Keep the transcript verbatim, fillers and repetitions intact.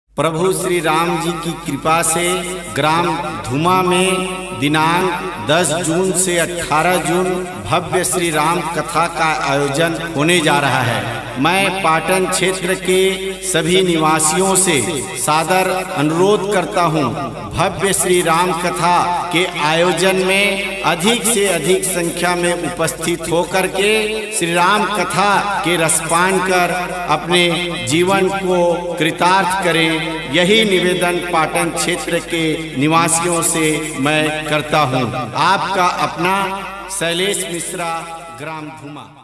प्रभु श्री राम जी की कृपा से ग्राम धुमा में दिनांक दस जून से अठारह जून भव्य श्री राम कथा का आयोजन होने जा रहा है। मैं पाटन क्षेत्र के सभी निवासियों से सादर अनुरोध करता हूं, भव्य श्री राम कथा के आयोजन में अधिक से अधिक संख्या में उपस्थित होकर के श्री राम कथा के रसपान कर अपने जीवन को कृतार्थ करें। यही निवेदन पाटन क्षेत्र के निवासियों से मैं करता हूं। आपका अपना शैलेश मिश्रा, ग्राम धुमा।